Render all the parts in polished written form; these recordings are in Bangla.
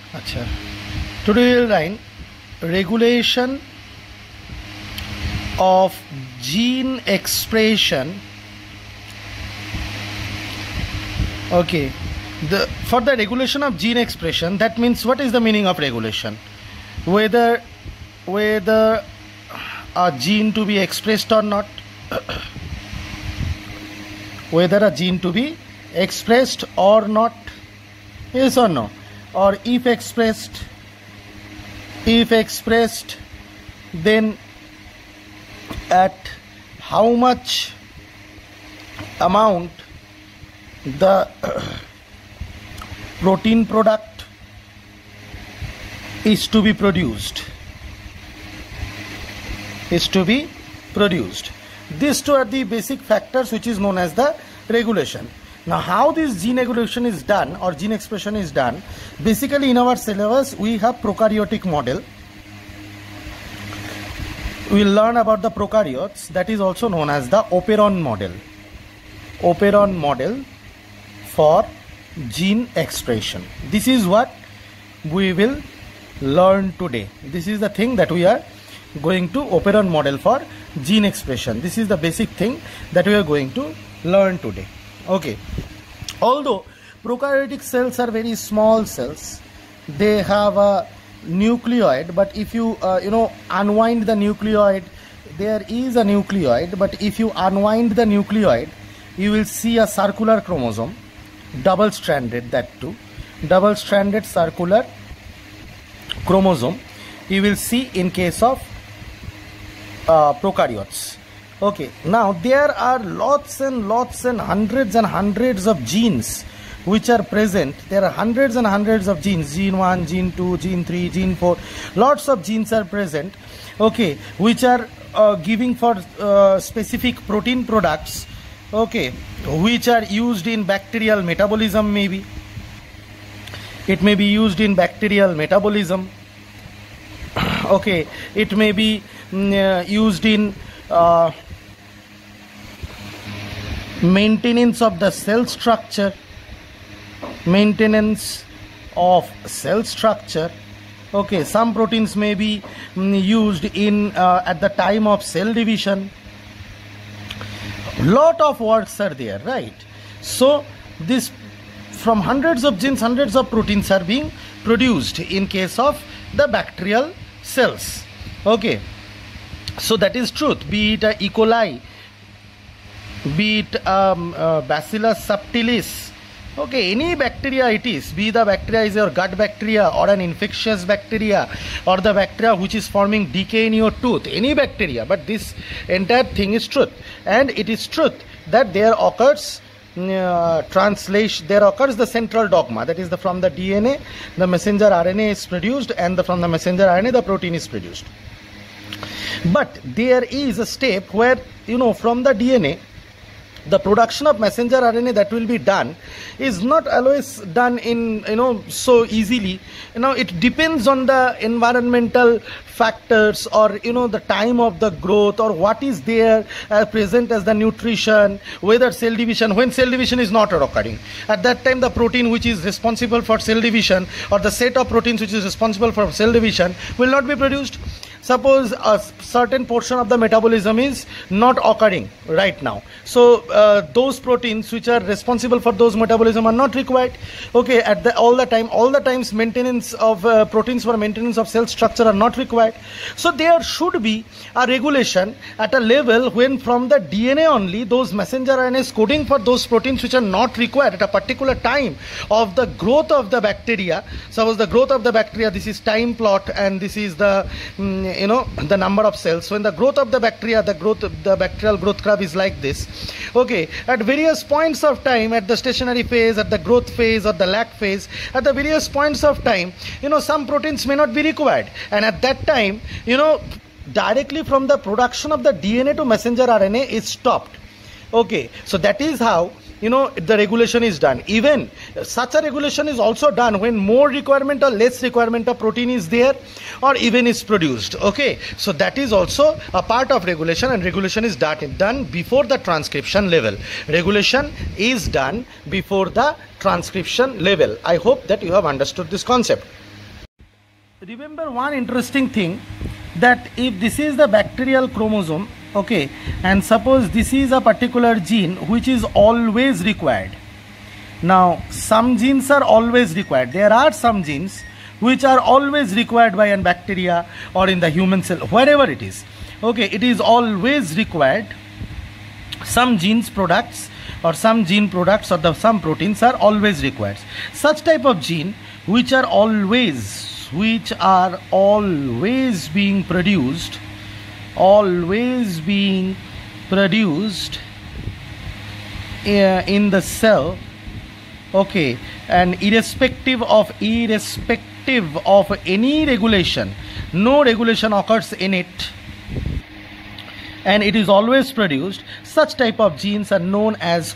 Acha. Today we will write regulation of gene expression. Okay, for the regulation of gene expression, that means what is the meaning of regulation? Whether a gene to be expressed or not. Whether a gene to be expressed or not, yes or no, or if expressed, then at how much amount the protein product is to be produced. These two are the basic factors which is known as the regulation. Now how this gene regulation is done or gene expression is done, basically in our syllabus we have prokaryotic model. We will learn about the prokaryotes, that is also known as the operon model. Operon model for gene expression. This is what we will learn today. This is the thing that we are going to operon model for gene expression. This is the basic thing that we are going to learn today. Okay, although prokaryotic cells are very small cells, they have a nucleoid, but if you unwind the nucleoid, there is a nucleoid, but if you unwind the nucleoid, you will see a circular chromosome, double stranded, that too, double stranded circular chromosome you will see in case of prokaryotes. Okay, now there are lots and hundreds and hundreds of genes which are present. There are hundreds and hundreds of genes, gene 1, gene 2, gene 3, gene 4, lots of genes are present, okay, which are giving for specific protein products, okay, which are used in bacterial metabolism. Maybe it may be used in bacterial metabolism, okay, it may be used in maintenance of the cell structure, okay. Some proteins may be used in at the time of cell division. Lot of works are there, right? So this, from hundreds of genes, hundreds of proteins are being produced in case of the bacterial cells, okay. So that is truth, be it E. coli, be it Bacillus subtilis, okay, any bacteria it is, be the bacteria is your gut bacteria or an infectious bacteria or the bacteria which is forming decay in your tooth, any bacteria, but this entire thing is truth. And it is truth that there occurs there occurs the central dogma, that is from the DNA the messenger RNA is produced, and from the messenger RNA the protein is produced. But there is a step where from the DNA the production of messenger RNA that will be done is not always done in so easily. It depends on the environmental factors or the time of the growth or what is there present as the nutrition, whether cell division, when cell division is not occurring, at that time the protein which is responsible for cell division or the set of proteins which is responsible for cell division will not be produced. Suppose a certain portion of the metabolism is not occurring right now, so those proteins which are responsible for those metabolism are not required, okay, at all the times maintenance of proteins for maintenance of cell structure are not required. So there should be a regulation at a level when from the DNA only those messenger RNAs coding for those proteins which are not required at a particular time of the growth of the bacteria. Suppose the growth of the bacteria, this is time plot and this is the the number of cells. So in the growth of the bacteria, the bacterial growth curve is like this, okay. At various points of time, at the stationary phase, at the growth phase or the lag phase, at the various points of time, some proteins may not be required, and at that time directly from the production of the DNA to messenger RNA is stopped, okay. So that is how the regulation is done. Even such a regulation is also done when more requirement or less requirement of protein is there or even is produced, okay. So that is also a part of regulation, and regulation is done before the transcription level. Regulation is done before the transcription level. I hope that you have understood this concept. remember one interesting thing, that if this is the bacterial chromosome, okay, and suppose this is a particular gene which is always required. Now some genes are always required. There are some genes which are always required by a bacteria or in the human cell, wherever it is. Okay, it is always required. Some genes products or some gene products or some proteins are always required. Such type of gene which are always being produced, in the cell, okay, and irrespective of any regulation, no regulation occurs in it, and it is always produced, such type of genes are known as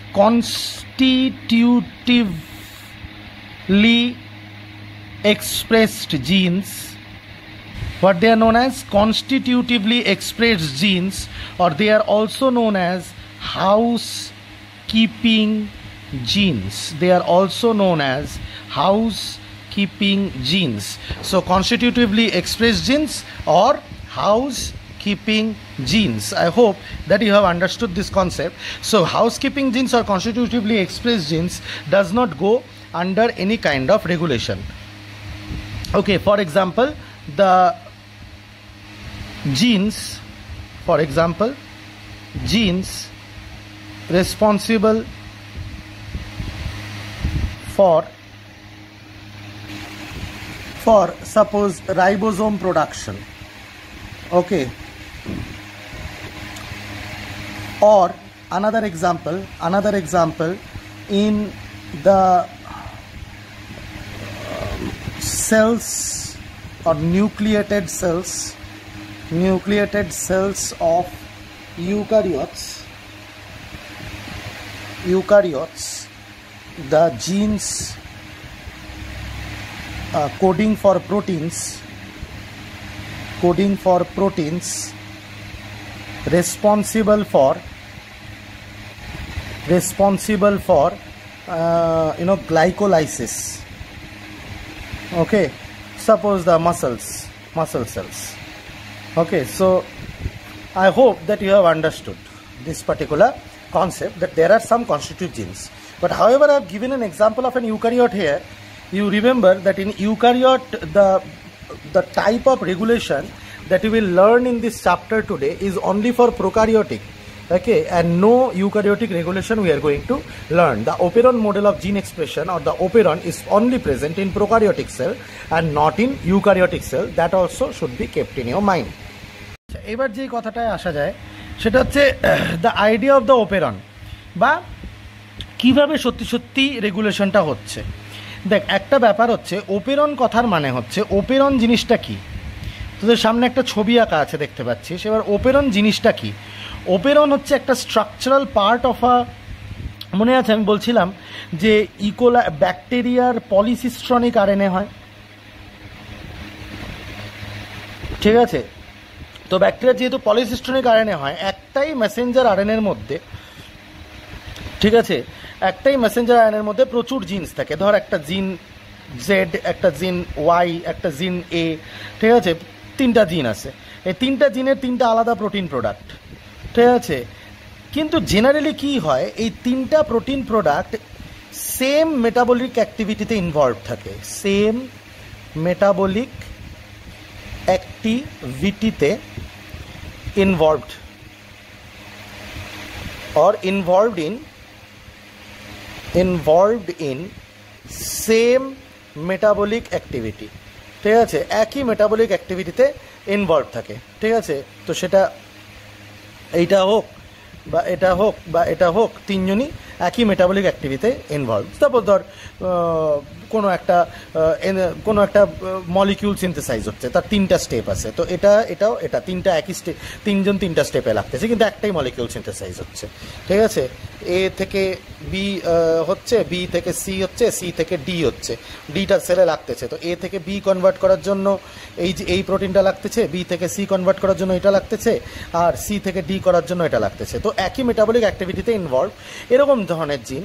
constitutively expressed genes. What they are known as? Constitutively expressed genes, or they are also known as housekeeping genes. They are also known as housekeeping genes. So constitutively expressed genes or housekeeping genes. I hope that you have understood this concept. So housekeeping genes or constitutively expressed genes does not go under any kind of regulation. Okay, for example, the genes responsible for suppose ribosome production, okay, or another example in the cells or nucleated cells of eukaryotes, the genes coding for proteins responsible for glycolysis, okay, suppose the muscle cells. Okay, so I hope that you have understood this particular concept, that there are some constitutive genes. But however, I have given an example of an eukaryote here. You remember that in eukaryote, the type of regulation that you will learn in this chapter today is only for prokaryotic, okay, and no eukaryotic regulation we are going to learn. The operon model of gene expression or the operon is only present in prokaryotic cell and not in eukaryotic cell. That also should be kept in your mind. এবার যে কথাটায় আসা যায় সেটা হচ্ছে the idea of the operon, বা কিভাবে সত্যি সত্যি রেগুলেশনটা হচ্ছে। দেখ, একটা ব্যাপার হচ্ছে, ওপেরন কথার মানে হচ্ছে ওপেরন জিনিসটা কি। তোদের সামনে একটা ছবি আঁকা আছে দেখতে পাচ্ছিস। এবার ওপেরন জিনিসটা কি? ওপেরন হচ্ছে একটা স্ট্রাকচারাল পার্ট অফ আ, মনে আছে আমি বলছিলাম যে ব্যাকটেরিয়ার পলিসিস্ট্রনিক আরএনএ হয়, ঠিক আছে? তো ব্যাকটেরিয়া যেহেতু পলিসিস্ট্রনিক আরএনএ হয়, একটাই মেসেঞ্জার আরএনএর মধ্যে, ঠিক আছে, একটাই মেসেঞ্জার আরএনএর মধ্যে প্রচুর জিনস থাকে। ধর একটা জিন জেড, একটা জিন ওয়াই, একটা জিন এ, ঠিক আছে, তিনটা জিন আছে। এই তিনটা জিনের তিনটা আলাদা প্রোটিন প্রোডাক্ট, ঠিক আছে। কিন্তু জেনারেলি কি হয়, এই তিনটা প্রোটিন প্রোডাক্ট সেম মেটাবলিক অ্যাক্টিভিটিতে ইনভলভ থাকে, সেম মেটাবলিক অ্যাক্টিভিটিতে involved in same metabolic activity, ঠিক আছে, একই মেটাবলিক অ্যাক্টিভিটিতে ইনভলভ থাকে, ঠিক আছে। তো সেটা এইটা হোক বা এটা হোক বা এটা হোক, তিনজনই একই মেটাবলিক অ্যাক্টিভিটিতে ইনভলভ। তারপর ধর কোনো একটা মলিকিউল সিনথেসাইজ হচ্ছে, তার তিনটা স্টেপ আছে, তো এটাও তিনটা একই স্টেপ, তিনজন তিনটা স্টেপে লাগতেছে, কিন্তু একটাই মলিকিউল সিনথেসাইজ হচ্ছে, ঠিক আছে। এ থেকে বি হচ্ছে, বি থেকে সি হচ্ছে, সি থেকে ডি হচ্ছে, ডিটা সেলে লাগতেছে, তো এ থেকে বি কনভার্ট করার জন্য এই প্রোটিনটা লাগতেছে, বি থেকে সি কনভার্ট করার জন্য এটা লাগতেছে, আর সি থেকে ডি করার জন্য এটা লাগতেছে, তো একই মেটাবলিক অ্যাক্টিভিটিতে ইনভলভ। এরকম ধরনের জিন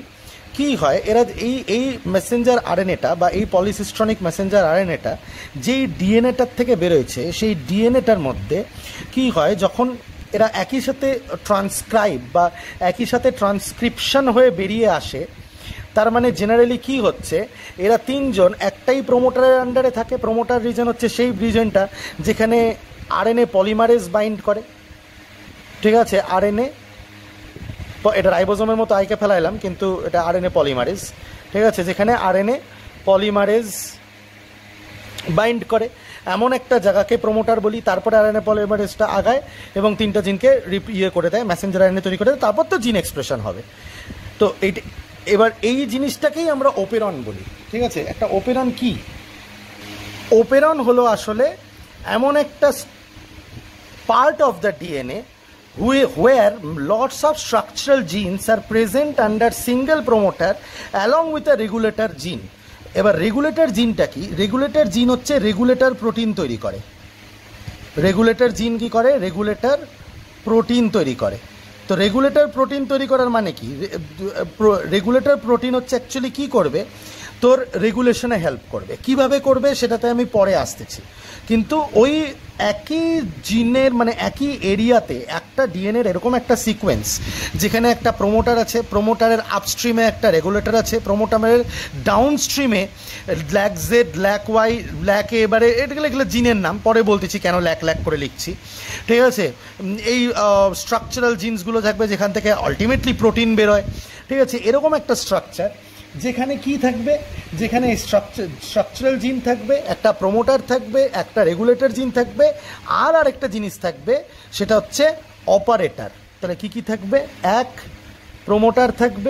কি হয়, এরা এই মেসেঞ্জার আরএনএটা বা এই পলিসিস্ট্রনিক মেসেঞ্জার আরএনএটা যেই ডিএনএটার থেকে বেরোয়েছে, সেই ডিএনএটার মধ্যে কি হয়, যখন এরা একই সাথে ট্রান্সক্রাইব বা একই সাথে ট্রান্সক্রিপশন হয়ে বেরিয়ে আসে, তার মানে জেনারেলি কি হচ্ছে, এরা তিনজন একটাই প্রোমোটারের আন্ডারে থাকে। প্রোমোটার রিজন হচ্ছে সেই রিজনটা যেখানে আরএনএ পলিমারেজ বাইন্ড করে, ঠিক আছে। আরএনএ, এটা রাইবোজোমের মতো আইকে ফেলাইলাম, কিন্তু এটা আরএনএ পলিমারেজ, ঠিক আছে, যেখানে আরএনএ পলিমারেজ বাইন্ড করে এমন একটা জায়গাকে প্রোমোটার বলি। তারপরে আরএনএ পলিমারেজটা আগায় এবং তিনটা জিনকে করে দেয়, মেসেঞ্জার আরএনএ তৈরি করে দেয়, তারপর তো জিন এক্সপ্রেশন হবে। তো এইটা এবার এই জিনিসটাকেই আমরা ওপেরন বলি, ঠিক আছে। একটা ওপেরন কি? ওপেরন হলো আসলে এমন একটা part of the DNA where lots of structural genes are present under single promoter along with a regulator gene. এবার রেগুলেটর জিনটা কি? রেগুলেটর জিন হচ্ছে রেগুলেটর প্রোটিন তৈরি করে। রেগুলেটর জিন কি করে? রেগুলেটর প্রোটিন তৈরি করে। তো রেগুলেটর প্রোটিন তৈরি করার মানে কি? রেগুলেটর প্রোটিন হচ্ছে অ্যাকচুয়ালি কি করবে, তোর রেগুলেশনে হেল্প করবে। কিভাবে করবে সেটাতে আমি পরে আসতেছি, কিন্তু ওই একই জিনের মানে একই এরিয়াতে একটা ডিএনএর এরকম একটা সিকোয়েন্স যেখানে একটা প্রোমোটার আছে, প্রোমোটারের আপস্ট্রিমে একটা রেগুলেটর আছে, প্রোমোটারের downstream lac Z, lac Y, lac A, এবারে এগুলো জিনের নাম, পরে বলতেছি কেন ল্যাক ল্যাক করে লিখছি, ঠিক আছে। এই স্ট্রাকচারাল জিন্সগুলো থাকবে যেখান থেকে আলটিমেটলি প্রোটিন বেরোয়, ঠিক আছে। এরকম একটা স্ট্রাকচার যেখানে কি থাকবে, যেখানে স্ট্রাকচারাল জিন থাকবে, একটা প্রোমোটার থাকবে, একটা রেগুলেটর জিন থাকবে, আর আরেকটা জিনিস থাকবে সেটা হচ্ছে অপারেটর। তাহলে কি কি থাকবে? এক, প্রোমোটার থাকবে,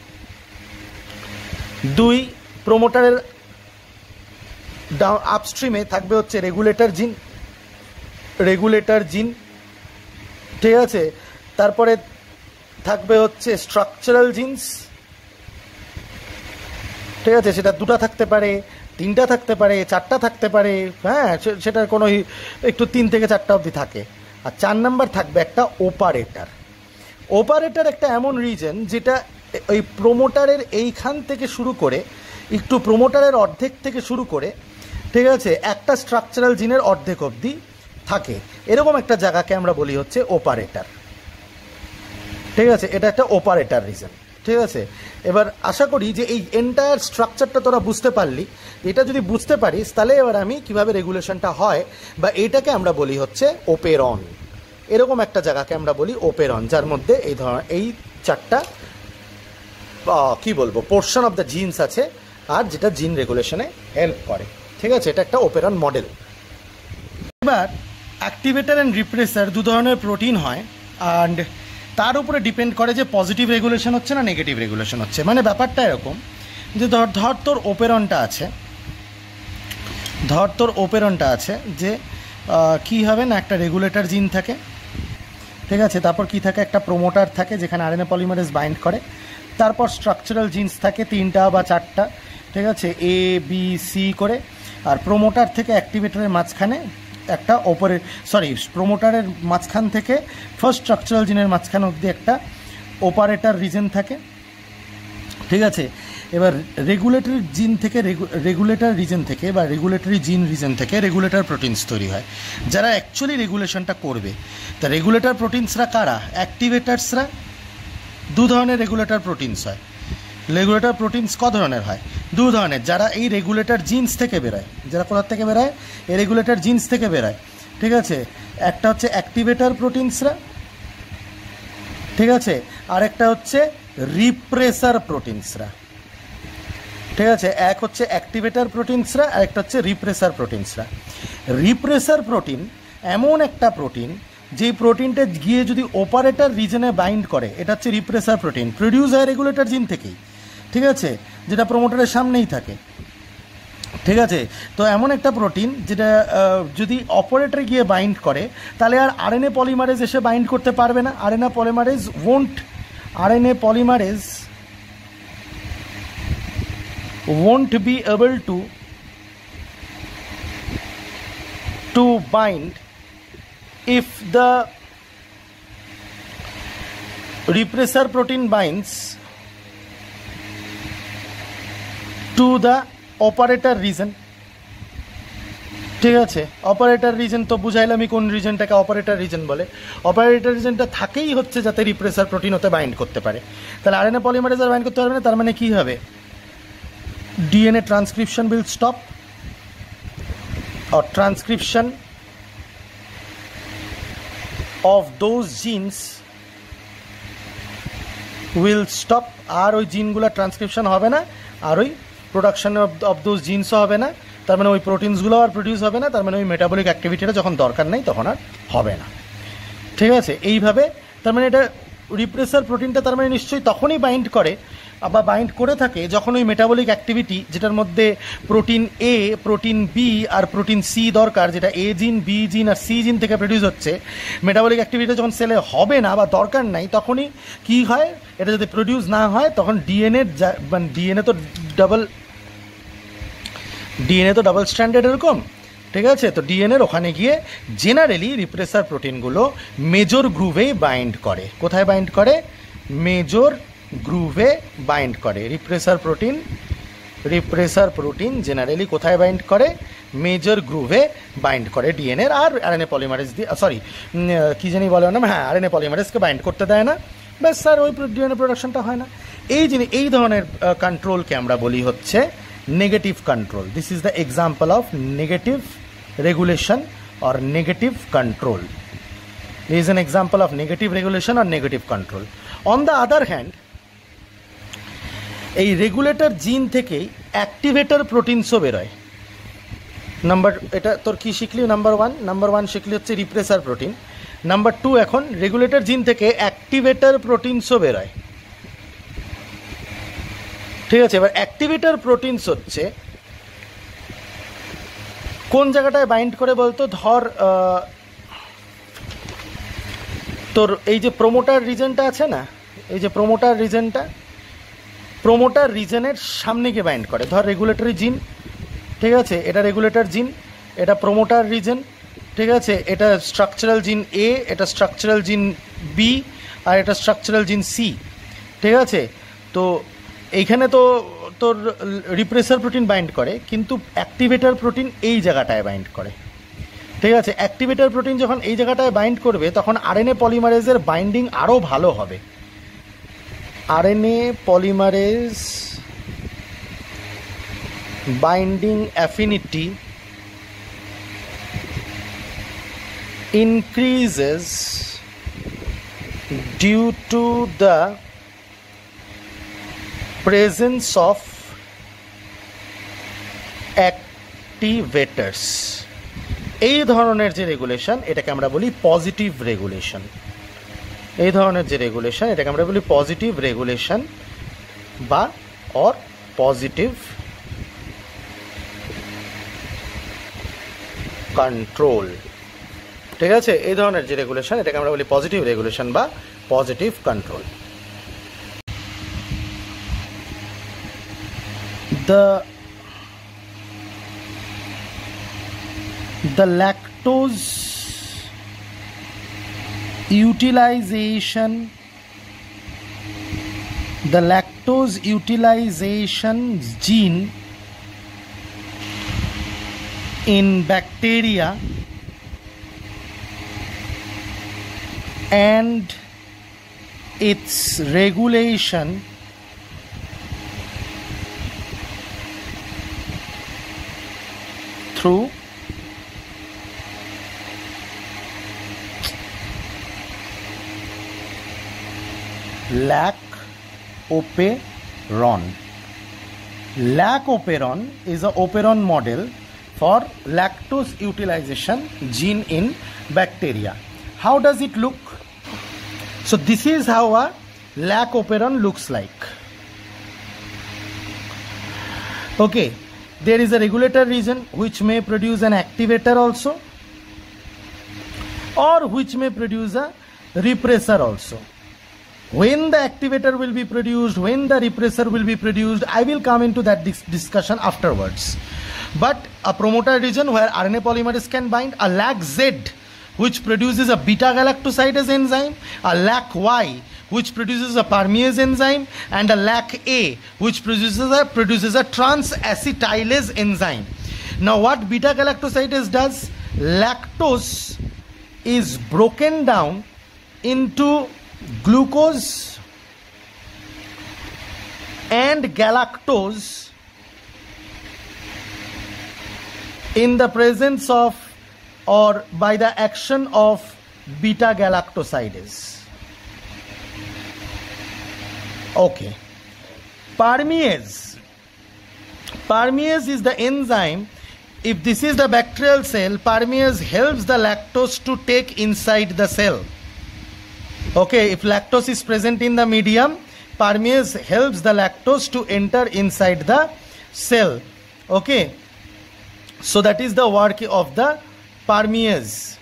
দুই, প্রোমোটারের আপস্ট্রিমে থাকবে হচ্ছে রেগুলেটর জিন, ঠিক আছে। তারপরে থাকবে হচ্ছে স্ট্রাকচারাল জিন্স, ঠিক আছে। সেটা দুটা থাকতে পারে, তিনটা থাকতে পারে, চারটা থাকতে পারে, হ্যাঁ, সেটার কোনো একটু 3 থেকে 4টা অবধি থাকে। আর 4 নাম্বার থাকবে একটা অপারেটর। অপারেটর একটা এমন রিজন যেটা ওই প্রোমোটারের এইখান থেকে শুরু করে একটু প্রোমোটারের অর্ধেক থেকে শুরু করে, ঠিক আছে, একটা স্ট্রাকচারাল জিনের অর্ধেক অবধি থাকে, এরকম একটা জায়গাকে আমরা বলি হচ্ছে অপারেটর, ঠিক আছে। এটা একটা অপারেটর রিজন, ঠিক আছে। এবার আশা করি যে এই এন্টায়ার স্ট্রাকচারটা তোরা বুঝতে পারলি। এটা যদি বুঝতে পারিস তাহলে এবার আমি কিভাবে রেগুলেশনটা হয়, বা এইটাকে আমরা বলি হচ্ছে ওপেরন। এরকম একটা জায়গাকে আমরা বলি ওপেরন, যার মধ্যে এই ধরনের এই 4টা কি বলবো পোর্শন অফ দ্য জিনস আছে, আর যেটা জিন রেগুলেশনে হেল্প করে, ঠিক আছে। এটা একটা ওপেরন মডেল। এবার অ্যাক্টিভেটর অ্যান্ড রিপ্রেসার দু ধরনের প্রোটিন হয়, অ্যান্ড তার উপরে ডিপেন্ড করে যে পজিটিভ রেগুলেশন হচ্ছে না নেগেটিভ রেগুলেশন হচ্ছে। মানে ব্যাপারটা এরকম যে ধর তোর ওপেরনটা আছে, যে কী হবে না, একটা রেগুলেটর জিন থাকে, ঠিক আছে। তারপর কি থাকে, একটা প্রোমোটার থাকে যেখানে আরএনএ পলিমারেজ বাইন্ড করে, তারপর স্ট্রাকচারাল জিন্স থাকে 3টা বা 4টা, ঠিক আছে, এ বি সি করে, আর প্রোমোটার থেকে অ্যাক্টিভেটরের মাঝখানে একটা প্রোমোটারের মাঝখান থেকে ফার্স্ট স্ট্রাকচারাল জিনের মাঝখান অবধি একটা অপারেটর রিজন থাকে, ঠিক আছে। এবার রেগুলেটরি জিন থেকে রেগুলেটর রিজন থেকে বা রেগুলেটরি জিন রিজন থেকে রেগুলেটর প্রোটিনস তৈরি হয়, যারা অ্যাকচুয়ালি রেগুলেশনটা করবে। তা রেগুলেটর প্রোটিনসরা কারা? অ্যাক্টিভেটার্সরা। 2 ধরনের রেগুলেটর প্রোটিনস হয়। রেগুলেটর প্রোটিনস ক ধরনের হয়? 2 ধরনের, যারা এই রেগুলেটর জিনস থেকে বেরোয়। যারা কোথার থেকে বেরোয়? এই রেগুলেটর জিনস থেকে বেরোয়, ঠিক আছে। একটা হচ্ছে অ্যাক্টিভেটর প্রোটিনসরা, ঠিক আছে, আর একটা হচ্ছে রিপ্রেসার প্রোটিনসরা, ঠিক আছে। এক হচ্ছে অ্যাক্টিভেটর প্রোটিনসরা, আর একটা হচ্ছে রিপ্রেসার প্রোটিনসরা। রিপ্রেসার প্রোটিন এমন একটা প্রোটিন যেই প্রোটিনটা গিয়ে যদি অপারেটর রিজনে বাইন্ড করে, এটা হচ্ছে রিপ্রেসার প্রোটিন, প্রডিউস হয় রেগুলেটর জিন থেকেই, ঠিক আছে, যেটা প্রোমোটারের সামনেই থাকে, ঠিক আছে। তো এমন একটা প্রোটিন যেটা যদি অপারেটরে গিয়ে বাইন্ড করে, তাহলে আর আরএনএ পলিমারেজ এসে বাইন্ড করতে পারবে না। RNA polymerase won't be able to bind if the repressor protein binds to the operator region. ঠিক আছে, অপারেটর রিজন তো বুঝাইলামই কোন রিজনটাকে অপারেটর রিজন বলে। অপারেটর রিজনটা থাকেই হচ্ছে যাতে রিপ্রেসার প্রোটিন হতে বাইন্ড করতে পারে। তাহলে আরএনএ পলিমারেজ আর বাইন্ড করতে পারবে না, তার মানে কী হবে? DNA transcription will stop, or transcription of those genes will stop। আর ওই জিনগুলো ট্রান্সক্রিপশন হবে না, আর ওই প্রোডাকশন অফ দোজ জিনসও হবে না, তার মানে ওই প্রোটিনসগুলো আর প্রডিউস হবে না, তার মানে ওই মেটাবলিক অ্যাক্টিভিটিটা যখন দরকার নেই তখন আর হবে না। ঠিক আছে, এইভাবে তার মানে এটা রিপ্রেসার প্রোটিনটা তার মানে নিশ্চয়ই তখনই বাইন্ড করে বা বাইন্ড করে থাকে যখন ওই মেটাবলিক অ্যাক্টিভিটি, যেটার মধ্যে প্রোটিন এ, প্রোটিন বি আর প্রোটিন সি দরকার, যেটা এ জিন, বি জিন আর সি জিন থেকে প্রডিউস হচ্ছে, মেটাবলিক অ্যাক্টিভিটিটা যখন সেলে হবে না বা দরকার নাই, তখনই কি হয়, এটা যদি প্রডিউস না হয় তখন ডিএনএ তো ডাবল স্ট্যান্ডার্ড এরকম। ঠিক আছে, তো ডিএনএর ওখানে গিয়ে জেনারেলি রিপ্রেসার প্রোটিনগুলো মেজর গ্রুভেই বাইন্ড করে। কোথায় বাইন্ড করে? মেজর গ্রুভে বাইন্ড করে। রিপ্রেসার প্রোটিন জেনারেলি কোথায় বাইন্ড করে? মেজর গ্রুভে বাইন্ড করে ডিএনএর। আর আরএনএ পলিমারেজ দিয়ে, সরি কী জানি বলে না, হ্যাঁ আরএনএ পলিমারেজকে বাইন্ড করতে দেয় না, ব্যাস স্যার ওই ডিএনএ প্রোডাকশনটা হয় না। এই ধরনের কন্ট্রোলকে আমরা বলি হচ্ছে negative control. This is the example of negative regulation or negative control. This is an example of negative regulation or negative control. On the other hand, এই রেগুলেটর জিন থেকেই অ্যাক্টিভেটর প্রোটিনসও বেরোয়। এটা তোর কি শিখলি? নাম্বার ওয়ান শিখলি হচ্ছে রিপ্রেসার প্রোটিন। নাম্বার টু, এখন রেগুলেটর জিন থেকে অ্যাক্টিভেটর প্রোটিনসও বেরোয়। ঠিক আছে, এবার অ্যাক্টিভেটর প্রোটিনস হচ্ছে কোন জায়গাটায় বাইন্ড করে বলতো? ধর তোর এই যে প্রোমোটার রিজনটা আছে না, এই যে প্রোমোটার রিজনের সামনে গিয়ে বাইন্ড করে। ধর রেগুলেটরি জিন, ঠিক আছে, এটা রেগুলেটর জিন, এটা প্রোমোটার রিজন, ঠিক আছে, এটা স্ট্রাকচারাল জিন এ, এটা স্ট্রাকচারাল জিন বি আর এটা স্ট্রাকচারাল জিন সি। ঠিক আছে, তো এইখানে তো তোর রিপ্রেসার প্রোটিন বাইন্ড করে, কিন্তু অ্যাক্টিভেটর প্রোটিন এই জায়গাটায় বাইন্ড করে। ঠিক আছে, অ্যাক্টিভেটর প্রোটিন যখন এই জায়গাটায় বাইন্ড করবে তখন আরএনএ পলিমারেজের বাইন্ডিং আরও ভালো হবে। RNA polymerase binding affinity increases due to the presence of activators। এই ধরনের যে রেগুলেশন এটাকে আমরা বলি পজিটিভ রেগুলেশন। এই ধরনের যে রেগুলেশন এটাকে আমরা বলি পজিটিভ রেগুলেশন বা অর পজিটিভ কন্ট্রোল। ঠিক আছে, এই ধরনের যে রেগুলেশন এটাকে আমরা বলি পজিটিভ রেগুলেশন বা positive control. The lactose utilization gene in bacteria and its regulation through lac-operon. Lac-operon is a operon model for lactose utilization gene in bacteria. How does it look? So this is how a lac-operon looks like. Okay, there is a regulator region which may produce an activator also, or which may produce a repressor also. When the activator will be produced, when the repressor will be produced, I will come into that discussion afterwards. But a promoter region where RNA polymerase can bind, a lac Z which produces a beta galactosidase enzyme, a lac Y which produces a Parmease enzyme, and a LAC-A, which produces a trans-acetylase enzyme. Now what beta-galactosidase does? Lactose is broken down into glucose and galactose in the presence of or by the action of beta-galactosidase. Okay. Parmease is the enzyme. If this is the bacterial cell, Parmease helps the lactose to take inside the cell. Okay, if lactose is present in the medium, Parmease helps the lactose to enter inside the cell. Okay, so that is the work of the Parmease.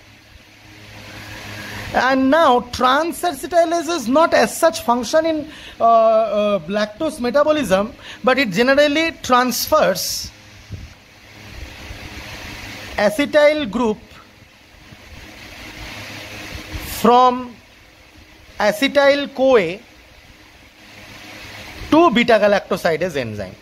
And now trans-acetylase is not as such function in lactose metabolism, but it generally transfers acetyl group from acetyl CoA to beta-galactosidase enzyme.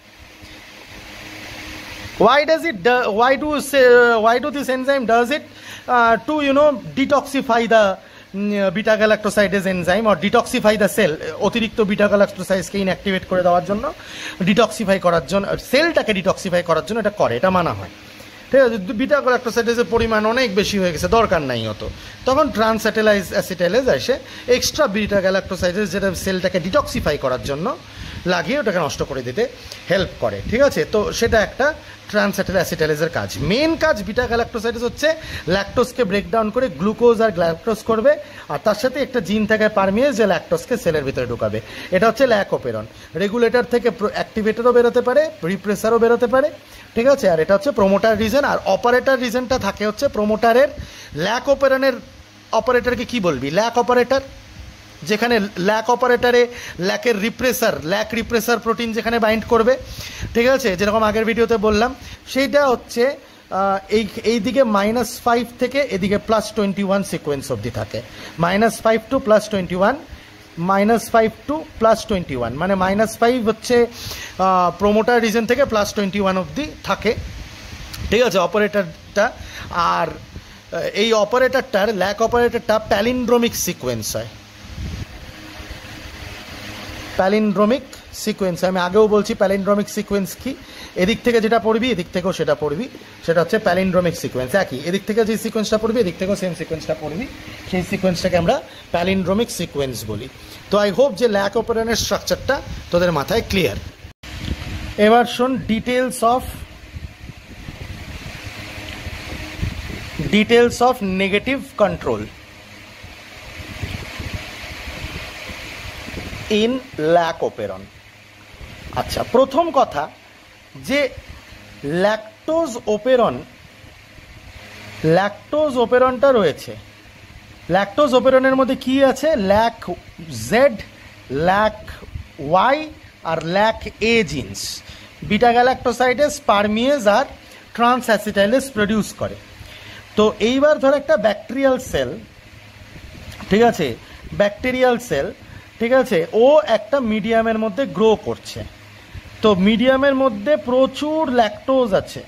Why does it do, why do this enzyme does it? To detoxify the beta-galactosidase enzyme or detoxify the cell, অতিরিক্ত beta-galactosidase কে ইনঅ্যাক্টিভেট করে দেওয়ার জন্য, ডিটক্সিফাই করার জন্য, সেলটাকে ডিটক্সিফাই করার জন্য এটা করে, এটা মানা হয়। ঠিক আছে, বিটা-গ্যালাক্টোসাইডেজের পরিমাণ অনেক বেশি হয়ে গেছে, দরকার নাই অত, তখন ট্রান্স-অ্যাসিটাইলেজ এসে এক্সট্রা বিটা-গ্যালাক্টোসাইডেজ যেটা সেলটাকে ডিটক্সিফাই করার জন্য লাগিয়ে ওটাকে নষ্ট করে দিতে হেল্প করে। ঠিক আছে, তো সেটা একটা ট্রান্স-অ্যাসিটাইলেজের কাজ। মেন কাজ বিটা-গ্যালাক্টোসাইডেজ হচ্ছে ল্যাকটোজকে ব্রেকডাউন করে গ্লুকোজ আর গ্লাইকোজ করবে, আর তার সাথে একটা জিন থাকে পারমিয়েজ যে ল্যাকটোজকে সেলের ভিতরে ঢুকাবে। এটা হচ্ছে ল্যাকোপেরন। রেগুলেটর থেকে অ্যাক্টিভেটরও বেরোতে পারে, রিপ্রেসারও বেরোতে পারে। ঠিক আছে, আর এটা হচ্ছে প্রোমোটার রিজন, আর অপারেটর রিজনটা থাকে হচ্ছে প্রোমোটারের। ল্যাকোপেরনের অপারেটরকে কি বলবি? ল্যাক অপারেটর, যেখানে ল্যাক অপারেটারে ল্যাকের ল্যাক রিপ্রেসার প্রোটিন যেখানে বাইন্ড করবে। ঠিক আছে, যেরকম আগের ভিডিওতে বললাম, সেইটা হচ্ছে এই দিকে -5 থেকে এদিকে +21 সিকোয়েন্স অবধি থাকে। -5 টু +21, -5 টু +21, মানে -5 হচ্ছে প্রোমোটার রিজন থেকে +21 অবধি থাকে। ঠিক আছে, অপারেটরটা। আর এই অপারেটরটার ল্যাক অপারেটরটা প্যালিন্ড্রোমিক সিকোয়েন্স হয়। প্যালিন্ড্রোমিক সিকোয়েন্স, আমি আগেও বলছি প্যালিন্ড্রোমিক সিকোয়েন্স কি, এদিক থেকে যেটা পড়বি এদিক থেকেও সেটা পড়বি, সেটা হচ্ছে প্যালিন্ড্রোমিক সিকোয়েন্স। একই, এদিক থেকে যে সিকোয়েন্সটা পড়বি এদিক থেকেও সেম সিকোয়েন্সটা পড়বি, সেই সিকোয়েন্সটাকে আমরা প্যালিন্ড্রোমিক সিকোয়েন্স বলি। তো আই হোপ যে ল্যাক অপারেটরের স্ট্রাকচারটা তোদের মাথায় ক্লিয়ার। এবার শোন details of negative control in lac operon. আচ্ছা, প্রথম কথা যে ল্যাকটোজ ওপেরনটা রয়েছে, ল্যাকটোজ ওপেরনের মধ্যে কি আছে? ল্যাক জেড, ল্যাক ওয়াই আর lac A genes beta galactosidase, permease আর ট্রান্সঅ্যাসিটাইলেজ প্রডিউস করে। তো এইবার ধর একটা ব্যাকটেরিয়াল সেল, ঠিক আছে, ব্যাকটেরিয়াল সেল, ঠিক আছে, ও একটা মিডিয়ামের মধ্যে গ্রো করছে। তো মিডিয়ামের মধ্যে প্রচুর ল্যাকটোজ আছে,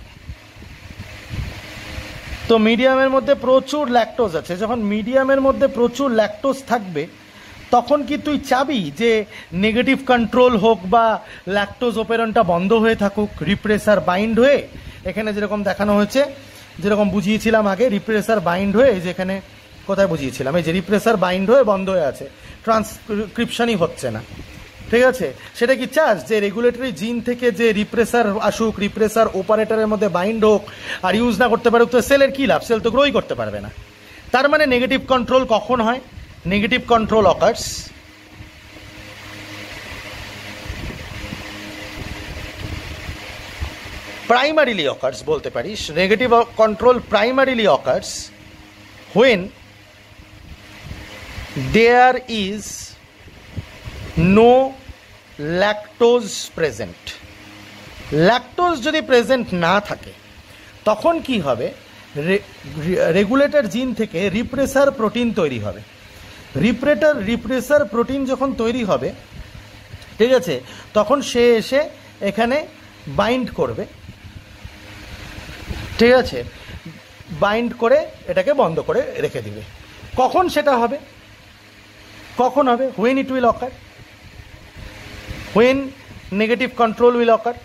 যখন মিডিয়ামের মধ্যে প্রচুর ল্যাকটোজ থাকবে তখন কি তুই চাবি যে নেগেটিভ কন্ট্রোল হোক বা ল্যাকটোজ ওপেরনটা বন্ধ হয়ে থাকুক, রিপ্রেসার বাইন্ড হয়ে? এখানে যেরকম দেখানো হয়েছে, যেরকম বুঝিয়েছিলাম আগে, রিপ্রেসার বাইন্ড হয়ে, যেখানে কোথায় বুঝিয়েছিলাম, এই যে রিপ্রেসার বাইন্ড হয়ে বন্ধ হয়ে আছে, ট্রান্সক্রিপশনই হচ্ছে না। ঠিক আছে, সেটা কি চাস যে রেগুলেটরি জিন থেকে যে রিপ্রেসার আসুক, রিপ্রেসার অপারেটরের মধ্যে বাইন্ড হোক আর ইউজ না করতে পারুক? তো সেলের কি লাভ? সেল তো গ্রোই করতে পারবে না। তার মানে নেগেটিভ কন্ট্রোল কখন হয়? Negative control occurs primarily occurs, বলতে পারিস negative control primarily occurs when there is no lactose present. Lactose যদি প্রেজেন্ট না থাকে তখন কি হবে? রেগুলেটর জিন থেকে রিপ্রেসার প্রোটিন তৈরি হবে। রিপ্রেসার প্রোটিন যখন তৈরি হবে, ঠিক আছে, তখন সে এসে এখানে বাইন্ড করবে, ঠিক আছে, বাইন্ড করে এটাকে বন্ধ করে রেখে দিবে। কখন সেটা হবে? কখন হবে? When it will occur, when negative control will occur.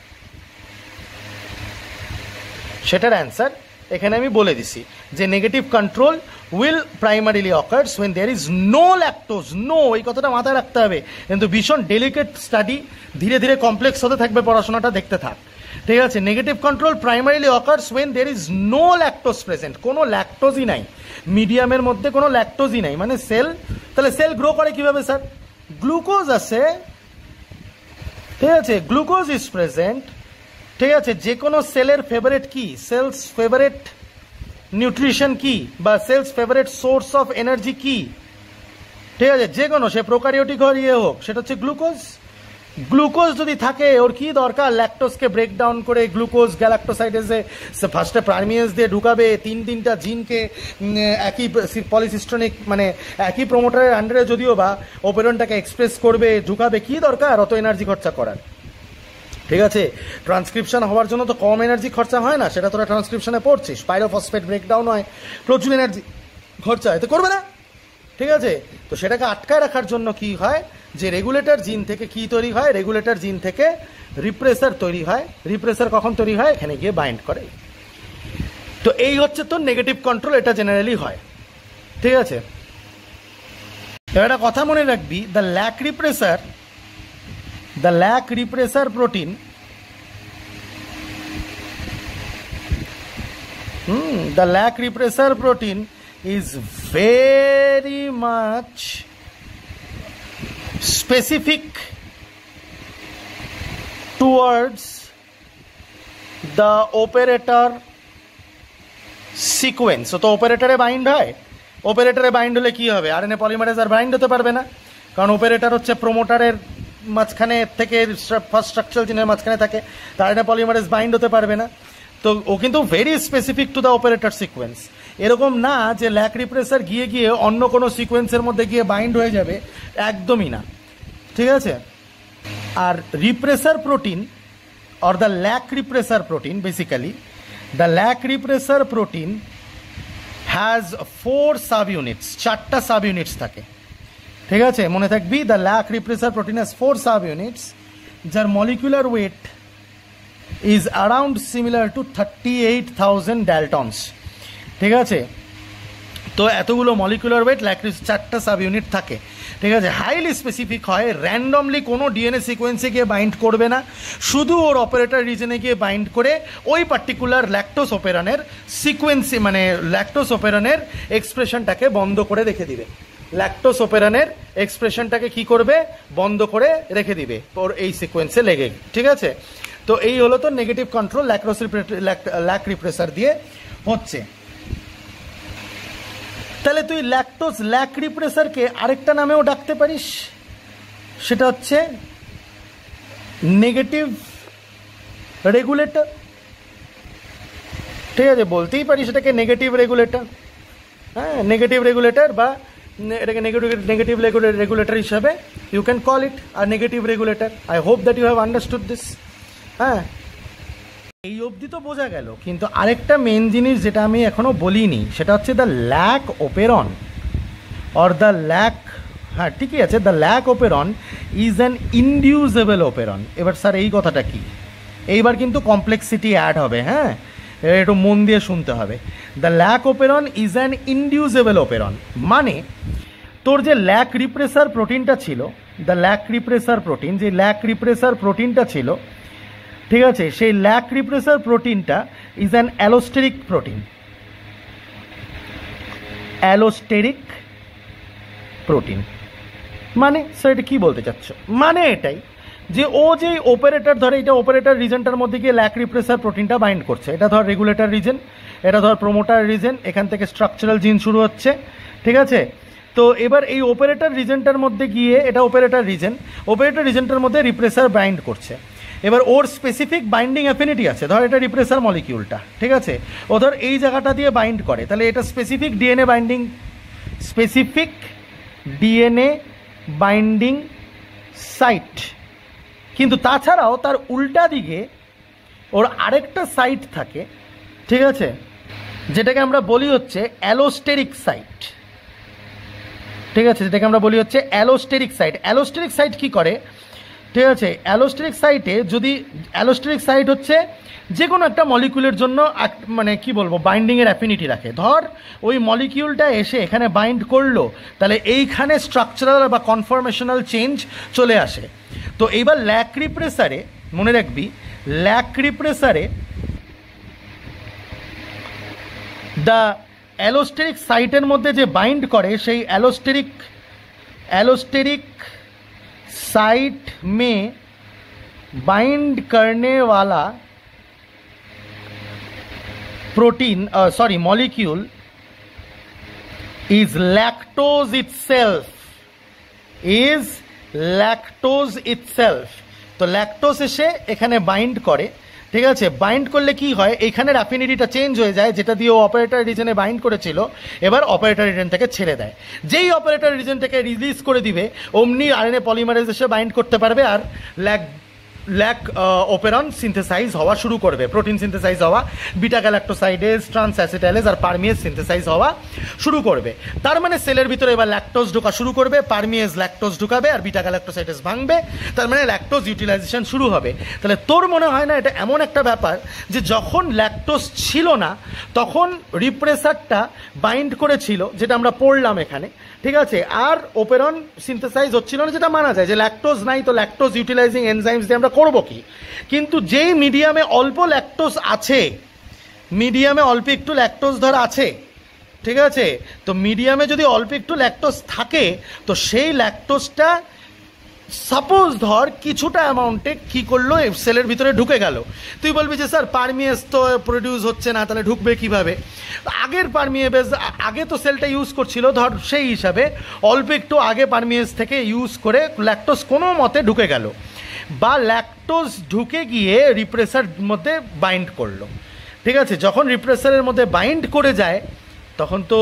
সেটার অ্যান্সার এখানে আমি বলে দিছি যে negative control will primarily occurs when there is no lactose, no, এই কথাটা মাথায় রাখতে হবে, কিন্তু ভীষণ ডেলিকেট স্টাডি, ধীরে ধীরে কমপ্লেক্স হতে থাকবে, পড়াশোনাটা দেখতে থাক, ঠিক আছে। Negative control primarily occurs when there is no lactose present, কোনো ল্যাকটোজই নাই মিডিয়ামের মধ্যে, কোনো ল্যাকটোজই নাই, মানে সেল, তাহলে সেল গ্রো করে কিভাবে স্যার? গ্লুকোজ আছে, ঠিক আছে, গ্লুকোজ ইজ প্রেজেন্ট, ঠিক আছে। যে কোনো সেলের ফেভারিট কি, সেলস ফেভারিট নিউট্রিশন কি, বা cells favourite source of energy কি, ঠিক আছে, যে কোনো, সে প্রোক্যারিওটিক হোক, সেটা হচ্ছে গ্লুকোজ। গ্লুকোজ যদি থাকে, ওর কি দরকার ল্যাকটোজকে ব্রেকডাউন করে গ্লুকোজ গ্যালাক্টোসাইডেসে ফার্স্টে প্রাইমিয়াস দিয়ে ঢুকাবে, তিনটা জিনকে একই পলিসিস্টনিক মানে একই প্রোমোটারের আন্ডারে যদিও বা ওপেরনটাকে এক্সপ্রেস করবে, ঢুকাবে, কি দরকার অত এনার্জি খরচা করার, ঠিক আছে। ট্রান্সক্রিপশন হওয়ার জন্য তো কম এনার্জি খরচা হয় না, সেটা তোরা ট্রান্সক্রিপশনে পড়ছিস, পাইরোফসফেট ব্রেকডাউন হয়, প্রচুর এনার্জি খরচা হয়, তো করবে না, ঠিক আছে। তো সেটাকে আটকায় রাখার জন্য কি হয়, যে রেগুলেটর জিন থেকে কি তৈরি হয়, রেগুলেটর জিন থেকে রিপ্রেসার তৈরি হয়। রিপ্রেসার কখন তৈরি হয়? এখানে গিয়ে বাইন্ড করে। তো এই হচ্ছে তো নেগেটিভ কন্ট্রোল, এটা জেনারেলি হয়, ঠিক আছে। এবার একটা কথা মনে রাখবি, the lac repressor protein, the lac repressor protein is very much specific towards the operator sequence. তো অপারেটরে বাইন্ড হয়, অপারেটরে বাইন্ড হলে কি হবে? আরএনএ পলিমারেজ আর বাইন্ড হতে পারবে না, কারণ অপারেটর হচ্ছে প্রোমোটারের মাঝখানে থেকে ফার্স্ট স্ট্রাকচারাল জিনের মাঝখানে থাকে, তার আরএনএ পলিমারেজ বাইন্ড হতে পারবে না। তো ও কিন্তু very specific to the operator sequence, এরকম না যে ল্যাক রিপ্রেসার গিয়ে গিয়ে অন্য কোনো সিকোয়েন্সের মধ্যে গিয়ে বাইন্ড হয়ে যাবে, একদমই না, ঠিক আছে। আর repressor protein or the lac repressor protein, basically the lac repressor protein has 4 sub units, 4টা সাব ইউনিটস থাকে, ঠিক আছে, মনে থাকবি। The lac repressor protein has 4 sub units, যার molecular weight is around similar to 38,000 daltons, ঠিক আছে। তো এতগুলো মলিকুলার ওয়েট ল্যাকটিস 4টা সাব ইউনিট থাকে, ঠিক আছে। হাইলি স্পেসিফিক হয়, র্যান্ডমলি কোনো ডিএনএ সিকোয়েন্সে গিয়ে বাইন্ড করবে না, শুধু ওর অপারেটর রিজনে গিয়ে বাইন্ড করে ওই পার্টিকুলার ল্যাকটোস অপেরনের সিকোয়েন্সে মানে ল্যাকটোস অপেরনের এক্সপ্রেশনটাকে বন্ধ করে রেখে দিবে, ল্যাকটোস অপেরনের এক্সপ্রেশনটাকে কি করবে? বন্ধ করে রেখে দিবে ওর এই সিকোয়েন্সে লেগে, ঠিক আছে। তো এই হলো তো নেগেটিভ কন্ট্রোল ল্যাক রিপ্রেসার দিয়ে হচ্ছে। তাহলে তুই ল্যাক রিপ্রেসারকে আরেকটা নামেও ডাকতে পারিস, সেটা হচ্ছে নেগেটিভ রেগুলেটর, ঠিক আছে, বলতেই পারিস এটাকে নেগেটিভ রেগুলেটর, হ্যাঁ, নেগেটিভ রেগুলেটর, বা এটাকে নেগেটিভ রেগুলেটর হিসাবে you can call it a negative regulator. I hope that you have understood this. হ্যাঁ, এই অবধি তো বোঝা গেল, কিন্তু আরেকটা মেন জিনিস যেটা আমি এখনো বলিনি, সেটা হচ্ছে the lac operon or the lac, হ্যাঁ ঠিকই আছে, the lac operon is an inducible operon. এবার স্যার এই কথাটা কি? এইবার কিন্তু কমপ্লেক্সিটি অ্যাড হবে, হ্যাঁ, একটু মন দিয়ে শুনতে হবে। The lac operon is an inducible operon, মানে তোর যে ল্যাক রিপ্রেসার প্রোটিনটা ছিল, দ্য ল্যাক রিপ্রেসার প্রোটিন, যে ল্যাক রিপ্রেসার প্রোটিনটা ছিল, ঠিক আছে, সেই ল্যাক রিপ্রেসার প্রোটিনটা is an allosteric protein, allosteric protein. মানে স্যার এটা কী বলতে চাচ্ছ? মানে এটাই যে ও যে অপারেটর, ধরে এটা অপারেটর রিজনটার মধ্যে গিয়ে ল্যাক রিপ্রেসার প্রোটিনটা বাইন্ড করছে, এটা ধর রেগুলেটর রিজন, এটা ধর প্রোমোটার রিজন, এখান থেকে স্ট্রাকচারাল জিন শুরু হচ্ছে, ঠিক আছে। তো এবার এই অপারেটর রিজনটার মধ্যে গিয়ে, এটা অপারেটর রিজনটার মধ্যে রিপ্রেসার বাইন্ড করছে। এবার ওর স্পেসিফিক বাইন্ডিং অ্যাফিনিটি আছে, ধর এটা রিপ্রেসার মলিকিউলটা, ঠিক আছে, ও ধর এই জায়গাটা দিয়ে বাইন্ড করে, তাহলে এটা specific DNA binding, specific DNA binding site. কিন্তু তাছাড়াও তার উল্টা দিকে ওর আরেকটা সাইট থাকে, ঠিক আছে, যেটাকে আমরা বলি হচ্ছে অ্যালোস্টেরিক সাইট। ঠিক আছে, যেটাকে আমরা বলি হচ্ছে অ্যালোস্টেরিক সাইট। অ্যালোস্টেরিক সাইট কী করে, ঠিক আছে, অ্যালোস্টেরিক সাইটে যদি অ্যালোস্টেরিক সাইট হচ্ছে যে কোনো একটা মলিকিউলের জন্য মানে কি বলবো বাইন্ডিংয়ের অ্যাফিনিটি রাখে। ধর ওই মলিকিউলটা এসে এখানে বাইন্ড করলো, তাহলে এইখানে স্ট্রাকচারাল বা কনফরমেশনাল চেঞ্জ চলে আসে। তো এইবার ল্যাক রিপ্রেসারে মনে রাখবি, ল্যাক রিপ্রেসারে দ্য অ্যালোস্টেরিক সাইটের মধ্যে যে বাইন্ড করে সেই অ্যালোস্টেरिक साइट में बाइंड करने वाला protein molecule is lactose itself. तो लैक्टोज एसे एखाने बाइंड करे, ঠিক আছে, বাইন্ড করলে কি হয়, এইখানের অ্যাফিনিটিটা চেঞ্জ হয়ে যায়, যেটা দিয়ে ও অপারেটর রিজনে বাইন্ড করেছিল, এবার অপারেটর রিজন থেকে ছেড়ে দেয়। যেই অপারেটর রিজন থেকে রিলিজ করে দিবে অমনি আরএনএ পলিমারেজ এসে বাইন্ড করতে পারবে আর ল্যাক ওপেরন সিনথেসাইজ হওয়া শুরু করবে, প্রোটিন সিনথেসাইজ হওয়া, বিটা গ্যালাক্টোসাইডেজ, ট্রান্স অ্যাসিটাইলেজ আর পারমিয়েজ সিনথেসাইজ হওয়া শুরু করবে। তার মানে সেলের ভিতরে এবার ল্যাকটোজ ঢোকা শুরু করবে, পারমিয়েজ ল্যাকটোজ ঢুকাবে আর বিটা গ্যালাক্টোসাইডেজ ভাঙবে, তার মানে ল্যাকটোজ ইউটিলাইজেশন শুরু হবে। তাহলে তোর মনে হয় না এটা এমন একটা ব্যাপার যে যখন ল্যাকটোজ ছিল না তখন রিপ্রেসারটা বাইন্ড করেছিল, যেটা আমরা পড়লাম এখানে, ঠিক আছে, আর ওপেরন সিনথেসাইজ হচ্ছিল না, যেটা মানা যায় যে ল্যাকটোজ নাই, তো ল্যাকটোজ ইউটিলাইজিং এনজাইমস দিয়ে আমরা করবো কি। কিন্তু যেই মিডিয়ামে অল্প ল্যাকটোজ আছে, মিডিয়ামে অল্প একটু ল্যাকটোজ ধর আছে, ঠিক আছে, তো মিডিয়ামে যদি অল্প একটু ল্যাকটোজ থাকে তো সেই ল্যাকটোজটা সাপোজ ধর কিছুটা অ্যামাউন্টে কী করলো সেলের ভিতরে ঢুকে গেল। তুই বলবি যে স্যার পারমিয়েজ তো প্রডিউস হচ্ছে না, তাহলে ঢুকবে কীভাবে? আগের পারমিয়েজ আগে তো সেলটা ইউজ করছিল, ধর সেই হিসাবে অল্প একটু আগে পারমিয়েজ থেকে ইউজ করে ল্যাকটোজ কোনো মতে ঢুকে গেল, বা ল্যাকটোজ ঢুকে গিয়ে রিপ্রেসার মধ্যে বাইন্ড করলো, ঠিক আছে। যখন রিপ্রেসারের মধ্যে বাইন্ড করে যায় তখন তো